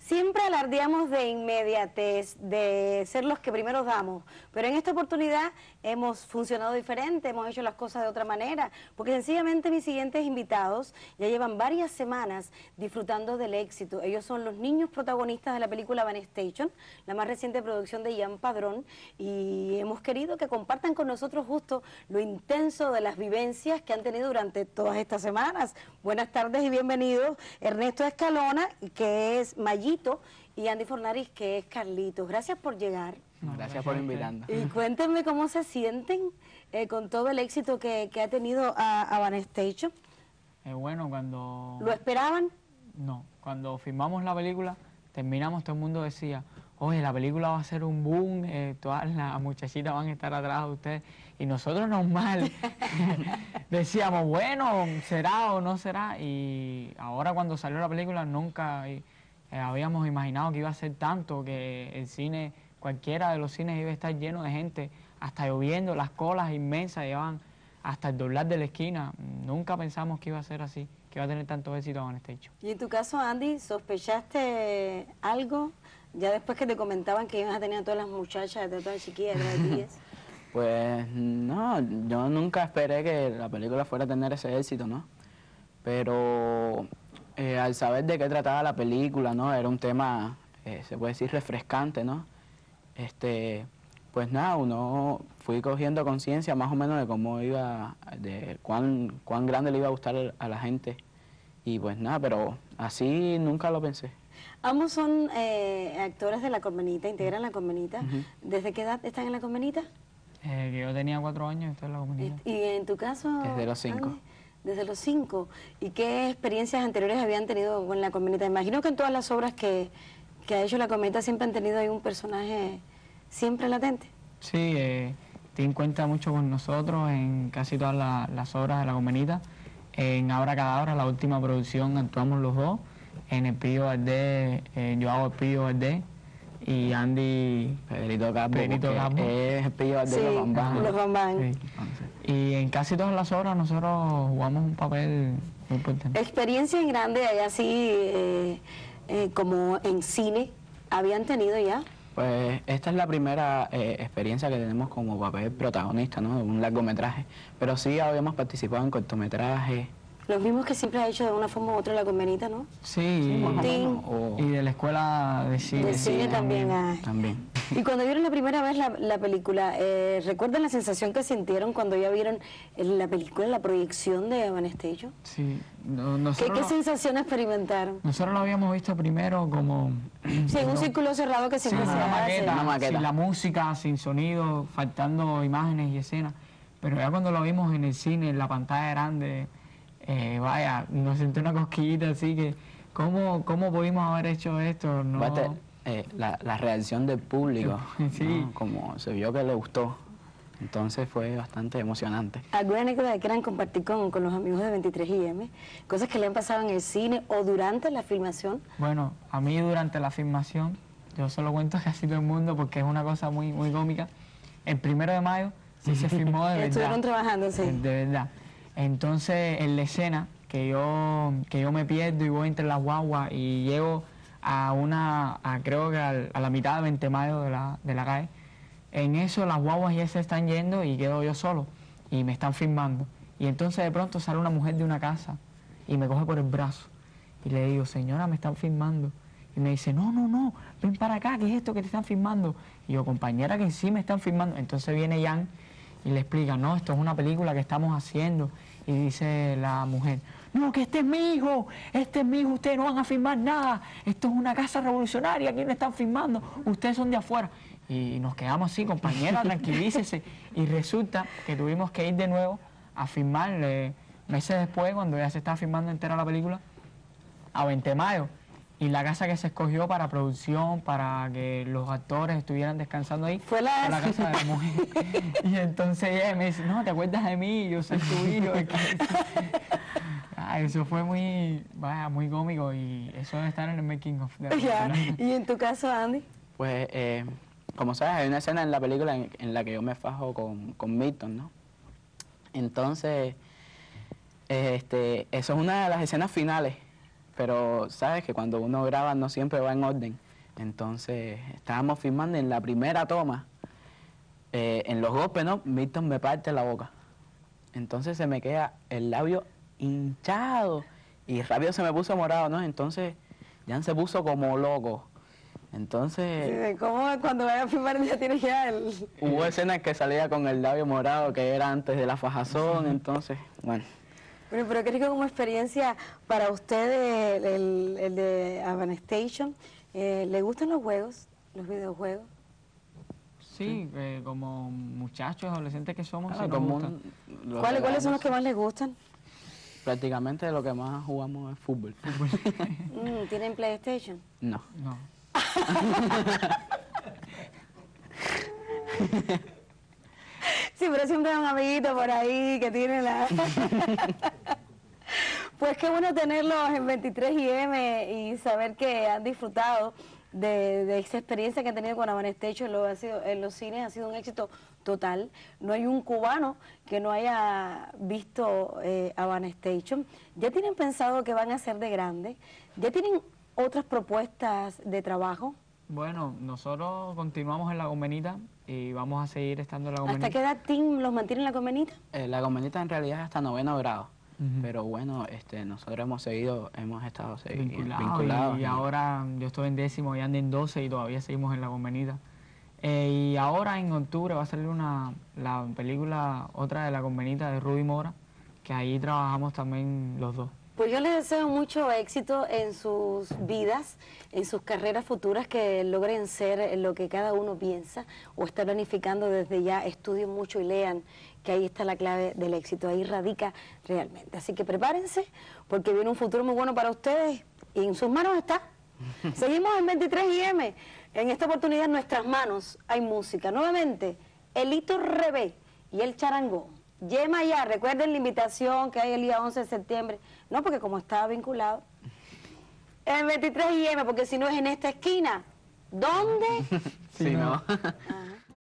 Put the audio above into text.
Siempre alardeamos de inmediatez, de ser los que primero damos, pero en esta oportunidad hemos funcionado diferente, hemos hecho las cosas de otra manera, porque sencillamente mis siguientes invitados ya llevan varias semanas disfrutando del éxito. Ellos son los niños protagonistas de la película Van Station, la más reciente producción de Ian Padrón, y hemos querido que compartan con nosotros justo lo intenso de las vivencias que han tenido durante todas estas semanas. Buenas tardes y bienvenidos, Ernesto Escalona, que es Mayito, y Andy Fornaris, que es Carlitos. Gracias por llegar. Gracias por invitarnos. Y cuéntenme cómo se sienten con todo el éxito que ha tenido a Van Station. Bueno, cuando... ¿Lo esperaban? No, cuando filmamos la película, terminamos, todo el mundo decía, oye, la película va a ser un boom, todas las muchachitas van a estar atrás de ustedes. Y nosotros normal, decíamos, bueno, será o no será. Y ahora cuando salió la película nunca habíamos imaginado que iba a ser tanto, que el cine, cualquiera de los cines iba a estar lleno de gente, hasta lloviendo, las colas inmensas llevaban hasta el doblar de la esquina. Nunca pensamos que iba a ser así, que iba a tener tanto éxito Van Station. Y en tu caso, Andy, ¿sospechaste algo ya después que te comentaban que ibas a tener a todas las muchachas, a todas las chiquillas, de las 10? Pues no, yo nunca esperé que la película fuera a tener ese éxito, ¿no? Pero al saber de qué trataba la película, ¿no? Era un tema, se puede decir, refrescante, ¿no? Pues nada, uno fui cogiendo conciencia más o menos de cómo iba, de cuán grande le iba a gustar a la gente. Y pues nada, pero así nunca lo pensé. Ambos son actores de La Colmenita, integran La Colmenita. ¿Desde qué edad están en La Colmenita? Que yo tenía 4 años, esto es La Comunidad. ¿Y en tu caso? Desde los 5. Andy, desde los 5. ¿Y qué experiencias anteriores habían tenido con La Colmenita? Imagino que en todas las obras que ha hecho La Colmenita siempre han tenido ahí un personaje siempre latente. Sí, tienen cuenta mucho con nosotros en casi todas las obras de La Colmenita. En Abra Cadabra, la última producción, actuamos los dos. En El Pillo Valdés, yo hago El Pillo Valdés. Y Andy... Pedrito Capo, es el Pillo Valdés, sí, los Bambán. Los Bambán. Sí. Y en casi todas las obras nosotros jugamos un papel muy importante. ¿Experiencia en grande allá así como en cine habían tenido ya? Pues esta es la primera experiencia que tenemos como papel protagonista, ¿no? De un largometraje. Pero sí habíamos participado en cortometrajes. Los mismos que siempre ha hecho de una forma u otra La Colmenita, ¿no? Sí, más o Sí. menos, o y de la escuela de cine. De cine también. también. Y cuando vieron la primera vez la película, ¿recuerdan la sensación que sintieron cuando ya vieron la película, la proyección de Van Station? Sí, ¿Qué sensación experimentaron? Nosotros lo habíamos visto primero como... Sí, en un círculo cerrado que siempre se hace. Una maqueta. Sin la música, sin sonido, faltando imágenes y escenas. Pero ya cuando lo vimos en el cine, en la pantalla grande, vaya, nos sentó una cosquillita así que... ¿Cómo pudimos haber hecho esto? No... La reacción del público, Sí. ¿no? Como se vio que le gustó. Entonces fue bastante emocionante. ¿Alguna anécdota que quieran compartir con los amigos de 23IM? Cosas que le han pasado en el cine o durante la filmación. Bueno, a mí durante la filmación, yo se lo cuento a casi todo el mundo porque es una cosa muy cómica. El 1 de mayo sí se filmó de verdad. Estuvieron trabajando, sí. De verdad. Entonces, en la escena que yo me pierdo y voy entre las guaguas y llego creo que a la mitad de 20 mayo de la calle, en eso las guaguas ya se están yendo y quedo yo solo y me están filmando. Y entonces de pronto sale una mujer de una casa y me coge por el brazo y le digo, señora, me están filmando. Y me dice, no, ven para acá, ¿qué es esto que te están filmando? Y yo, compañera, que sí me están filmando. Entonces viene Jan y le explica, no, esto es una película que estamos haciendo. Y dice la mujer, no, que este es mi hijo, ustedes no van a filmar nada, esto es una casa revolucionaria, aquí no están filmando, ustedes son de afuera. Y nos quedamos así, compañera, tranquilícese. Y resulta que tuvimos que ir de nuevo a filmar meses después, cuando ya se estaba filmando entera la película, a 20 de mayo. Y la casa que se escogió para producción, para que los actores estuvieran descansando ahí, fue la casa de la mujer. Y entonces ella me dice, no, ¿te acuerdas de mí? Yo soy tu hijo. Eso fue muy cómico y eso debe estar en el making of. ¿Y en tu caso, Andy? Pues, como sabes, hay una escena en la película en la que yo me fajo con Milton, ¿no? Entonces, eso es una de las escenas finales pero sabes que cuando uno graba no siempre va en orden. Entonces estábamos filmando en la primera toma, en los golpes, ¿no? Milton me parte la boca. Entonces se me queda el labio hinchado y rápido se me puso morado, ¿no? Entonces Jan se puso como loco. Entonces Sí, ¿cómo cuando vayas a filmar ya tienes ya el... hubo escenas que salía con el labio morado, que era antes de la fajazón, entonces, bueno. Bueno, pero creo que como experiencia para usted el de Avanestation, ¿le gustan los juegos, los videojuegos? Sí, como muchachos, adolescentes que somos, sí nos Como gustan. ¿Cuáles son los que más les gustan? Prácticamente lo que más jugamos es fútbol. ¿Tienen PlayStation? No. No. Sí, pero siempre hay un amiguito por ahí que tiene la... Pues qué bueno tenerlos en 23IM y saber que han disfrutado de esa experiencia que han tenido con Avanestation en los cines. Ha sido un éxito total. No hay un cubano que no haya visto Avanestation. ¿Ya tienen pensado qué van a hacer de grande? ¿Ya tienen otras propuestas de trabajo? Bueno, nosotros continuamos en La Gomenita y vamos a seguir estando en La Gomenita. ¿Hasta qué edad Tim los mantiene en La Gomenita? La Gomenita en realidad es hasta 9º grado. Ujú. Pero bueno, nosotros hemos estado Vinculados. Y ahora yo estoy en 10º y ando en 12 y todavía seguimos en La Gomenita. Y ahora en octubre va a salir la película, otra de La Gomenita de Rudy Mora, que ahí trabajamos también los dos. Pues yo les deseo mucho éxito en sus vidas, en sus carreras futuras, que logren ser lo que cada uno piensa o está planificando desde ya. Estudien mucho y lean, que ahí está la clave del éxito, ahí radica realmente. Así que prepárense, porque viene un futuro muy bueno para ustedes y en sus manos está. Seguimos en 23IM. En esta oportunidad en nuestras manos hay música. Nuevamente, Elito Rebé y el charangón. Yema ya, recuerden la invitación que hay el día 11 de septiembre. No, porque como estaba vinculado. En 23IM, porque si no es en esta esquina. ¿Dónde? Sí, no. Ajá.